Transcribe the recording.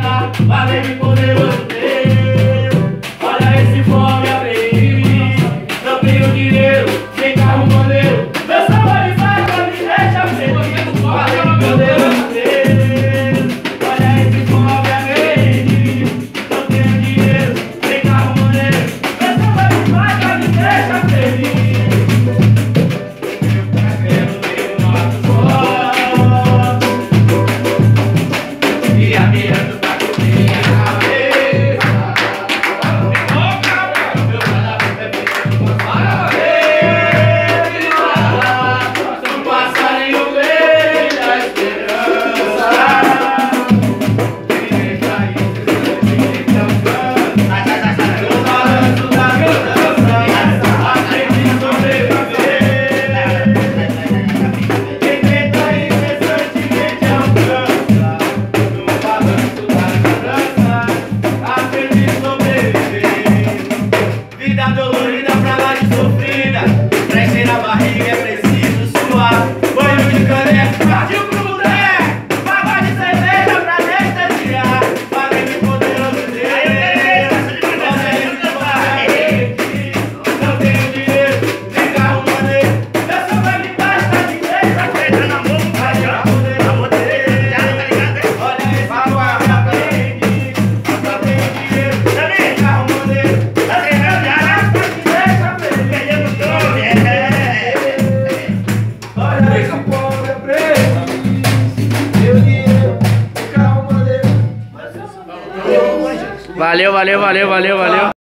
dançar, valeu de poderoso Deus. Olha esse fome aprendi, não tenho dinheiro, sem carro maneiro. Meu samba de vaca me deixa feliz, valeu de poderoso Deus. Olha esse fome aprendi, não tenho dinheiro, sem carro maneiro. Meu samba de vaca me deixa feliz. E a minha do taco tem a cabeça. Meu canal é feito com parabéns. Um passarinho veio da esperança. Ele deixa aí, ele é um canto. No balanço da candança, aprendi a sobreviver. Quem tenta incessantemente alcança. Vida dolorida pra lá de sofrida, pra encher a barriga é preciso suar. Banho de caneca, partiu pro boteco, água de cerveja pra anestesiar. Valeu de poderoso Deus, não tenho dinheiro, nem carro maneiro. Meu samba de baixo tá de frente, feita na mão, vai de poderoso Deus. Olha esse fome aprendi, não tenho dinheiro, nem carro maneiro. Olha esse pobre preto, meu dinheiro, carro maneiro. Valeu.